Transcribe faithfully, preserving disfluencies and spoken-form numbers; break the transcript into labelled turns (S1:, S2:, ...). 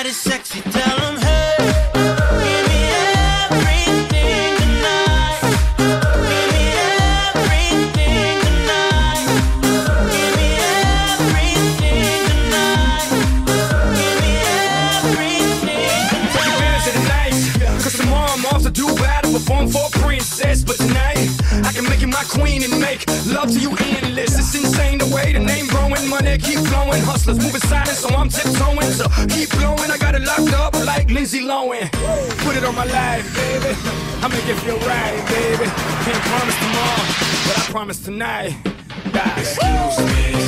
S1: night is sexy, tell them, hey, give me everything tonight. Give me everything tonight. Give me everything tonight. Give me everything tonight.
S2: Take advantage of the night, cause tomorrow I'm off to do battle, perform for a princess. But tonight, I can make you my queen and make love to you endless. It's insane the way the name growing, money keep flowing. Hustlers moving silent, so I'm tiptoeing. So keep blowing, I got it locked up like Lindsay Lohan. Put it on my life, baby, I make it feel right, baby. Can't promise tomorrow, but I promise tonight. God. Excuse me.